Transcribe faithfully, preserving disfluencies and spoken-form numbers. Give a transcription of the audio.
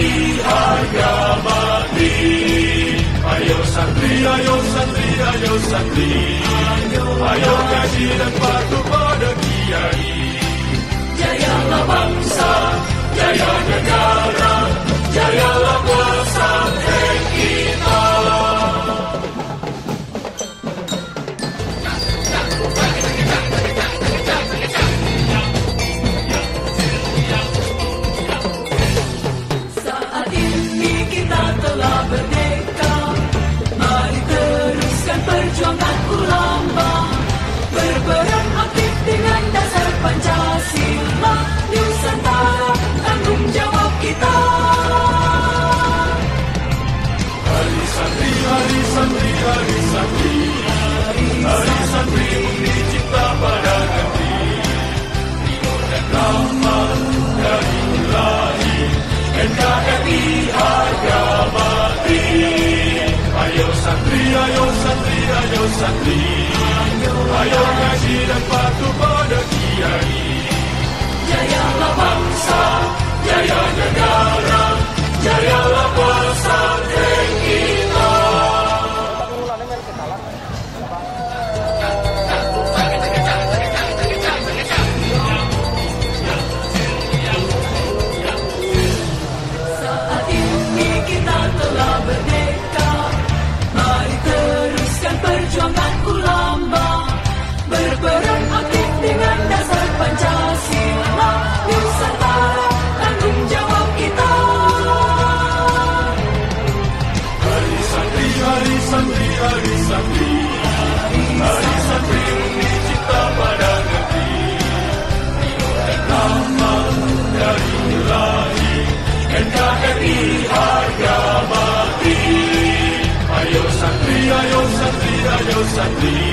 I harga mati. Ayo santri, ayo santri, ayo santri, ayo ngaji dan patuh pada kiai. Jayalah bangsa, jaya negara, jayalah pesantren kita. Saat ini kita telah merdeka, mari teruskan perjuangan ulama, berperan aktif dengan dasar Pancasila. Nusantara tanggung jawab kita. Hari santri, hari santri, hari santri, hari santri undi cipta pada negeri. Rio dan rahmat dari Ilahi, N K R I harga mati. Ayo santri, ayo santri, ayo santri, ayo ngaji dan patuh pada kiai. Jayalah bangsa, jaya negara, jayalah pesantren kita. Saat ini kita telah merdeka, mari teruskan perjuangan ulama, berperan aktif dengan dasar Pancasila. Nusantara tanggung jawab kita. Hari santri, hari santri, hari santri, hari santri undi cipta pada negeri. Rio dan rahmat dari Ilahi, N K R I harga mati. Ayo santri, ayo santri, ayo santri,